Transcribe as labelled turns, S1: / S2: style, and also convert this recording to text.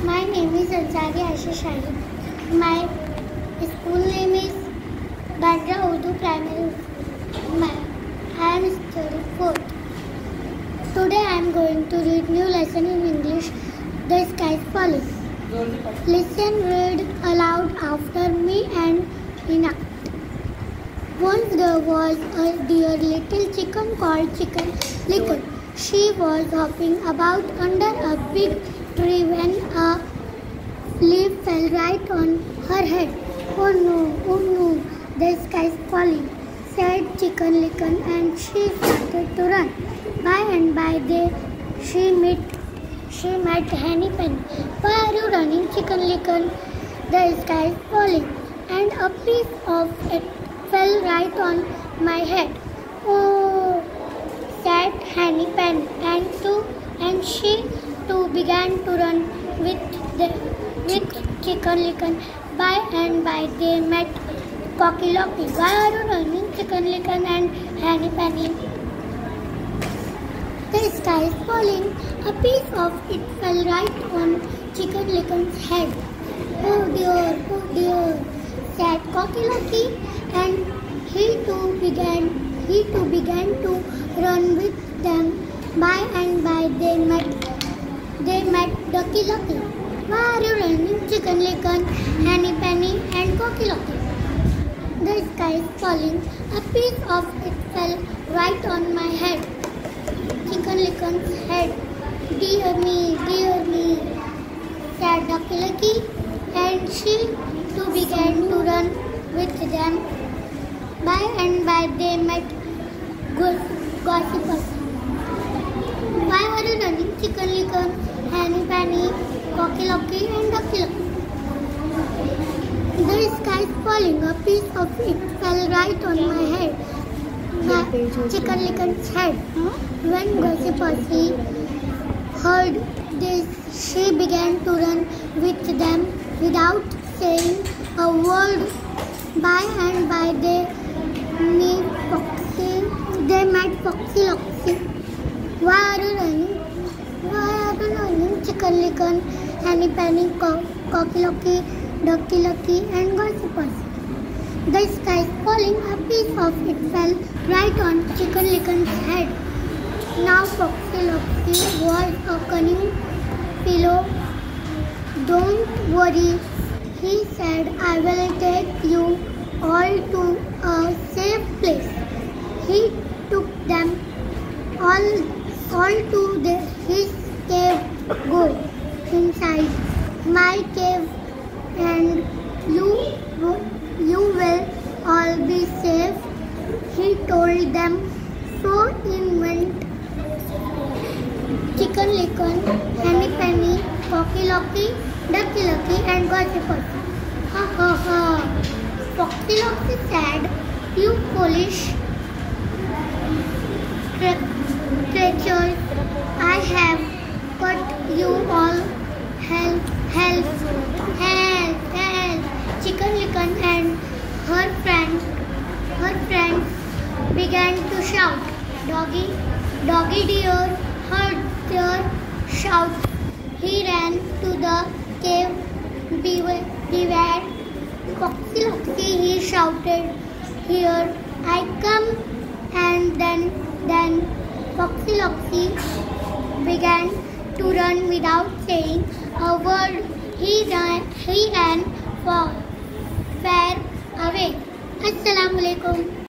S1: My name is Ansari Aisha Shahid. My school name is Bandra Urdu Primary School. I am studying 4th. Today I am going to read new lesson in English. The sky is falling. Listen, read aloud after me and enact. Once there was a dear little chicken called Chicken Licken. She was hopping about under a big tree when a leaf fell right on her head. Oh no, the sky is falling, said Chicken Licken, and she started to run. By and by she met Henny Penny. Why are you running, Chicken Licken? The sky is falling, and a piece of it fell right on my head. Oh, said Henny Penny, and she too began to run with Chicken Licken. By and by they met Cocky Locky. Why are you running, Chicken Licken and Henny Penny? The sky is falling. A piece of it fell right on Chicken Licken's head. Oh dear, said Cocky Locky, and he too began to run with them. By and by they met Ducky Lucky. Why are you running, Chicken Licken, Henny Penny, and Cocky Locky? The sky is falling. A piece of it fell right on my head. Chicken Licken's head. Dear me, said Ducky Lucky, and she too began to run with them. By and by they met Gossip. Why are you running, Chicken Licken, Henny Penny, Cocky Locky, and Ducky Lucky? The sky is falling. A piece of it fell right on my head. Chicken Licken's head. When Gossip heard this, she began to run with them without saying a word. By and by they met Foxy Loxy. Why are you running, Chicken Licken, Henny Penny, Cocky Locky, Ducky Lucky, and Gossip? The sky is falling. A piece of it fell right on Chicken Licken's head. Now Foxy Loxy was a cunning fellow. Don't worry, he said, I will take you all to a safe place. He took them all to his cave. Go inside my cave and you will all be safe, he told them. So in went Chicken Licken, Henny Penny, Cocky Locky, Ducky Lucky, and Gossip. Ha. Foxy Loxy said, you foolish creatures, I have got you all. Help. Chicken Licken and her friends began to shout. Doggy dear heard their shouts. He ran to the cave. Beware, Foxy Loxy, he shouted. Here I come. And then Foxy Loxy began to run without saying a word. He ran far away. Assalamualaikum.